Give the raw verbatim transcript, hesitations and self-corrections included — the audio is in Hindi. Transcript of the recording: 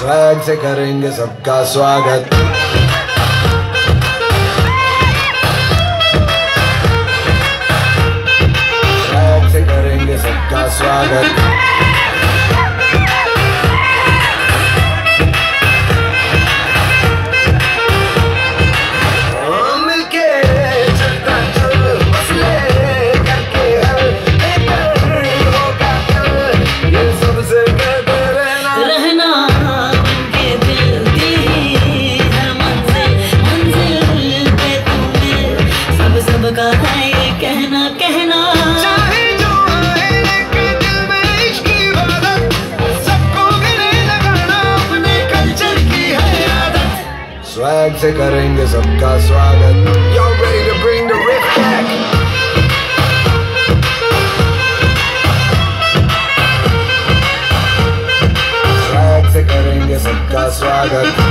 स्वैग से करेंगे सबका स्वागत। स्वैग से करेंगे सबका स्वागत। कहना कहना चाहे जो आए लेके दिल में इश्क की इबादत, सबको गले लगाना अपने कल्चर की है आदत। स्वैग से करेंगे सबका स्वागत। Y'all ready to bring the riff back? Swag से करेंगे सबका स्वागत।